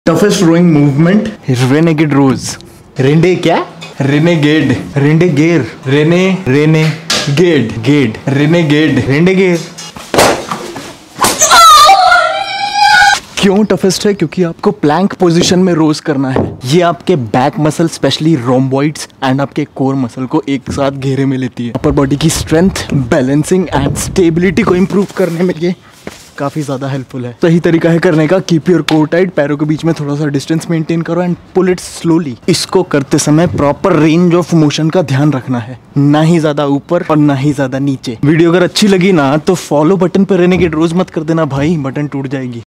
Toughest rowing movement renegade row. रेंडे क्या? Renegade, रेंडेगेर, रेने गेड, गेड, रेनेगेड, रेंडेगेर। क्यों टफेस्ट है? क्योंकि आपको प्लैंक पोजीशन में रोज करना है। ये आपके back muscle specially rhomboids and आपके कोर मसल को एक साथ घेरे में लेती है। अपर बॉडी की स्ट्रेंथ, बैलेंसिंग एंड स्टेबिलिटी को इम्प्रूव करने में ये काफी ज्यादा हेल्पफुल है। सही तरीका है करने का, कीप योर कोर टाइट, पैरों के बीच में थोड़ा सा डिस्टेंस मेंटेन करो एंड पुल इट स्लोली। इसको करते समय प्रॉपर रेंज ऑफ मोशन का ध्यान रखना है, ना ही ज्यादा ऊपर और ना ही ज्यादा नीचे। वीडियो अगर अच्छी लगी ना तो फॉलो बटन पर रेनेगेड रोज मत कर देना भाई, बटन टूट जाएगी।